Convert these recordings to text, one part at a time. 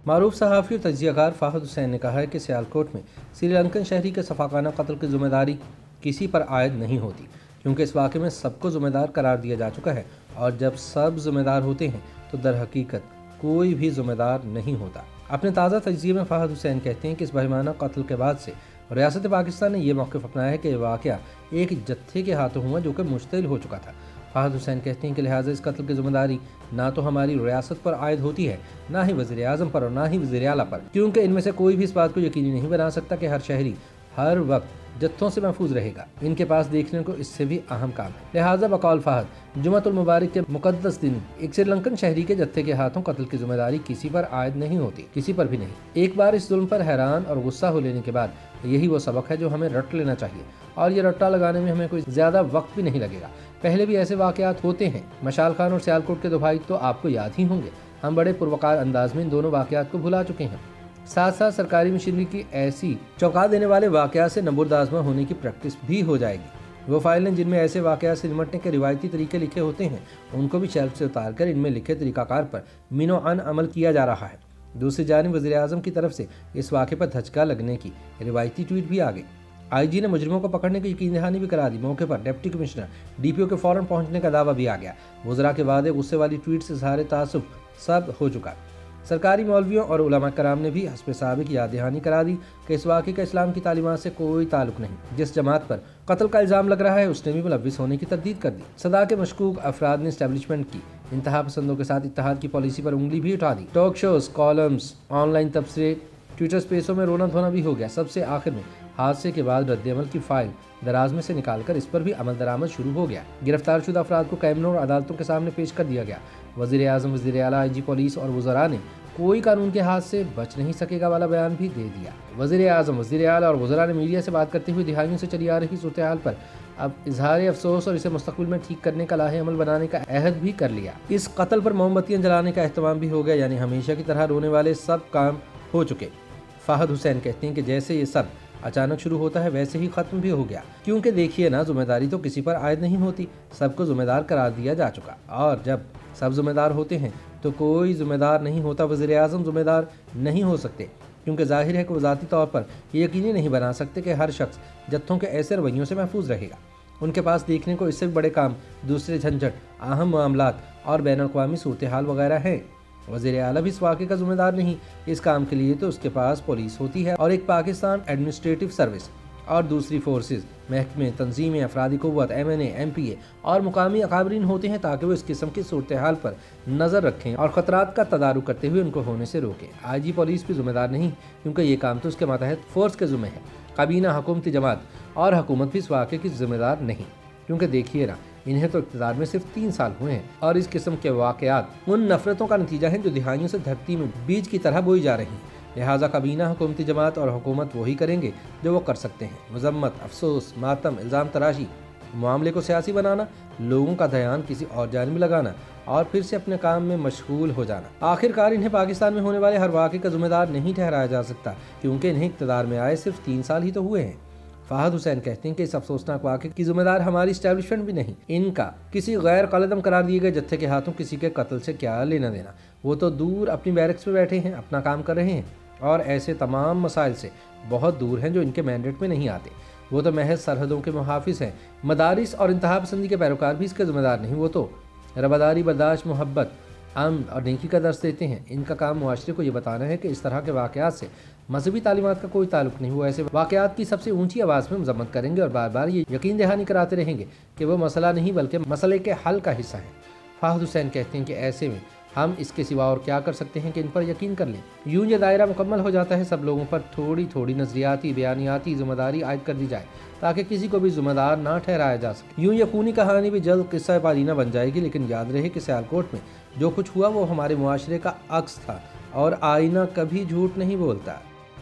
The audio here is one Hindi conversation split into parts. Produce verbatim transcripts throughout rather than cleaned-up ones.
मारूफ सहाफ़ी और तजियाकार फ़ाहद हुसैन ने कहा है कि सियालकोट में श्रीलंकन शहरी के सफाकाना कत्ल की जिम्मेदारी किसी पर आयद नहीं होती, क्योंकि इस वाक़े में सबको ज़िम्मेदार करार दिया जा चुका है और जब सब ज़िम्मेदार होते हैं तो दर हकीकत कोई भी ज़िम्मेदार नहीं होता। अपने ताज़ा तजिए में फ़ाहद हुसैन कहते हैं कि इस बहिमाना कत्ल के बाद से रियासत पाकिस्तान ने यह मौक़िफ़ अपनाया है कि वाक़या एक जत्थे के हाथों हुआ जो कि मुश्तिल हो चुका था। फ़ाहद हुसैन कहते हैं कि लिहाजा इस कत्ल की जिम्मेदारी ना तो हमारी रियासत पर आयद होती है, ना ही वज़ीर आज़म पर और ना ही वज़ीर आला पर, क्योंकि इनमें से कोई भी इस बात को यकीनी नहीं बना सकता कि हर शहरी हर वक्त जत्थों से महफूज रहेगा। इनके पास देखने को इससे भी अहम काम है। लिहाजा बकौल फ़ाहद जुमातुल मुबारक के मुक़द्दस दिन एक श्रीलंकन शहरी के जत्थे के हाथों कत्ल की जिम्मेदारी किसी पर आयद नहीं होती, किसी पर भी नहीं। एक बार इस जुल्म पर हैरान और गुस्सा हो लेने के बाद यही वो सबक है जो हमें रट लेना चाहिए और ये रट्टा लगाने में हमें कोई ज़्यादा वक्त भी नहीं लगेगा। पहले भी ऐसे वाक़यात होते हैं। मशाल खान और सियालकोट के दो भाई तो आपको याद ही होंगे। हम बड़े पुरवकार अंदाज में इन दोनों वाक़यात को भुला चुके हैं। साथ साथ सरकारी मशीनरी की ऐसी चौंका देने वाले वाक़यात से नबुर्द आज़मा होने की प्रैक्टिस भी हो जाएगी। वो फाइलें जिनमें ऐसे वाक़यात से निपटने के रिवायती तरीके लिखे होते हैं, उनको भी शेल्फ से उतार कर इनमें लिखे तरीक़ाकार पर मिनो अन अमल किया जा रहा है। दूसरी जानिब वज़ीर आज़म की तरफ से इस वाक़े पर धचका लगने की रिवायती ट्वीट भी आ गई। आई जी ने मुजरिमों को पकड़ने की यकीन दहानी भी करा दी। मौके पर deputy commissioner D P O के फ़ौरन पहुँचने का दावा भी आ गया। वज़रा के वादे गुस्से वाली ट्वीट से सारे तासुब सब हो चुका। सरकारी मौलवियों और उलमा कराम ने भी हस्ब साबिक याद दहानी करा दी कि इस वाक़े का इस्लाम की तालीमात से कोई ताल्लुक नहीं। जिस जमात पर कत्ल का इल्ज़ाम लग रहा है उसने भी मुलव्विस होने की तरदीद कर दी। सदा के मशकूक अफराद ने इस्टेब्लिशमेंट की इंतहा पसंदों के साथ इत्तेहाद की पॉलिसी पर उंगली भी उठा दी। टॉक शोज, कॉलम्स, ऑनलाइन तबसरे, ट्विटर स्पेसों में रोना धोना भी हो गया। सबसे आखिर में हादसे के बाद रद्द-ए-अमल की फाइल दराज में से निकालकर इस पर भी अमल दरामद शुरू हो गया। गिरफ्तार शुदा अफराद को कैमरों और अदालतों के सामने पेश कर दिया गया। वज़ीर आज़म, वज़ीर आला, आई जी पुलिस और वज़रा ने कोई कानून के हाथ से बच नहीं सकेगा वाला बयान भी दे दिया। वज़ीर आज़म, वज़ीर आला और वज़रा ने मीडिया से बात करते हुए दिहाइयों से चली आ रही सूरत हाल पर अब इजहार अफसोस और इसे मुस्तक़बिल में ठीक करने का लाहे अमल बनाने का अहद भी कर लिया। इस कत्ल पर मोमबत्तियाँ जलाने का एहतमाम भी हो गया, यानी हमेशा की तरह रोने वाले सब काम हो चुके। फ़ाहद हुसैन कहते हैं कि जैसे ये सब अचानक शुरू होता है वैसे ही ख़त्म भी हो गया, क्योंकि देखिए ना, जिम्मेदारी तो किसी पर आयद नहीं होती, सबको जिम्मेदार करार दिया जा चुका। और जब सब जिम्मेदार होते हैं तो कोई जिम्मेदार नहीं होता। वज़ीर आज़म जिम्मेदार नहीं हो सकते, क्योंकि जाहिर है कि वो ज़ाती तौर पर ये यकीनी नहीं बना सकते कि हर शख्स जत्थों के ऐसे रवैयों से महफूज रहेगा। उनके पास देखने को इससे भी बड़े काम, दूसरे झंझट, अहम मामलात और बैन अक़वामी सूरत हाल वगैरह हैं। वज़ीर आला भी इस वाक़े का ज़िम्मेदार नहीं। इस काम के लिए तो उसके पास पुलिस होती है और एक पाकिस्तान एडमिनिस्ट्रेटिव सर्विस और दूसरी फोर्सेस, महकमे, तंजीमें, अफरादी क़ुव्वत, M N A, M P A और मुकामी अकाबरीन होते हैं, ताकि वो इस किस्म की सूरत हाल पर नज़र रखें और ख़तरात का तदारुक करते हुए उनको होने से रोकें। आई जी पुलिस भी ज़िम्मेदार नहीं, क्योंकि ये काम तो उसके मातहत फोर्स के ज़िम्मे है। काबीना, हुकूमती जमात और हुकूमत भी इस वाक़े की ज़िम्मेदार नहीं, क्योंकि देखिए ना, इन्हें तो इक़्तिदार में सिर्फ तीन साल हुए हैं और इस किस्म के वाक़यात उन नफ़रतों का नतीजा है जो दिहाइयों से धरती में बीज की तरह बोई जा रही हैं। लिहाजा काबीना, हुकूमती जमात और हुकूमत वही करेंगे जो वो कर सकते हैं। मज़म्मत, अफसोस, मातम, इल्ज़ाम तराशी, मामले को सियासी बनाना, लोगों का ध्यान किसी और जानिब लगाना और फिर से अपने काम में मशगूल हो जाना। आखिरकार इन्हें पाकिस्तान में होने वाले हर वाक़े का ज़िम्मेदार नहीं ठहराया जा सकता, क्योंकि इन्हें इक़्तिदार में आए सिर्फ तीन साल ही तो हुए हैं। फ़ाहद हुसैन कहते हैं कि इस अफसोसनाक वाक़े की ज़िम्मेदार हमारी इस्टेब्लिशमेंट भी नहीं। इनका किसी गैर कलदम करार दिए गए जत्थे के हाथों किसी के कत्ल से क्या लेना देना। वो तो दूर अपनी बैरक्स में बैठे हैं, अपना काम कर रहे हैं और ऐसे तमाम मसाइल से बहुत दूर हैं जो इनके मैंडेट में नहीं आते। वो तो महज सरहदों के मुहाफिज हैं। मदारिस और इंतहा पसंदी के पैरोकार भी इसके ज़िम्मेदार नहीं। वो तो रवादारी, बर्दाश्त, मोहब्बत, अमन और नेकी का दर्स देते हैं। इनका काम मुआशरे को ये बताना है कि इस तरह के वाक़यात से मजहबी तालीमात का कोई ताल्लुक नहीं। वो ऐसे वाक़यात की सबसे ऊंची आवाज़ में मजम्मत करेंगे और बार बार ये यकीन दहानी कराते रहेंगे कि वो मसला नहीं बल्कि मसले के हल का हिस्सा है। फ़ाहद हुसैन कहते हैं कि ऐसे में हम इसके सिवा और क्या कर सकते हैं कि इन पर यकीन कर लें। यूं ये दायरा मुकम्मल हो जाता है, सब लोगों पर थोड़ी थोड़ी नज़रियाती, बयानियाती ज़िम्मेदारी आयद कर दी जाए ताकि किसी को भी ज़िम्मेदार ना ठहराया जा सके। यूं यकूनी कहानी भी जल्द किस्सा पादीना बन जाएगी, लेकिन याद रहे कि सियालकोट में जो कुछ हुआ वो हमारे मुआशरे का अक्स था और आईना कभी झूठ नहीं बोलता।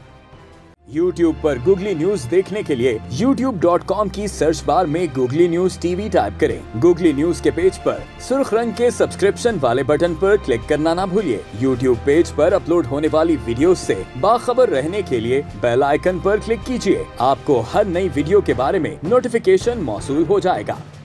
यूट्यूब पर गूगली न्यूज देखने के लिए यूट्यूब डॉट कॉम की सर्च बार में गूगली न्यूज टीवी टाइप करें। गूगली न्यूज के पेज पर सुर्ख रंग के सब्सक्रिप्शन वाले बटन पर क्लिक करना ना भूलिए। यूट्यूब पेज पर अपलोड होने वाली वीडियोस से बाखबर रहने के लिए बेल आइकन पर क्लिक कीजिए। आपको हर नई वीडियो के बारे में नोटिफिकेशन मौसूल हो जाएगा।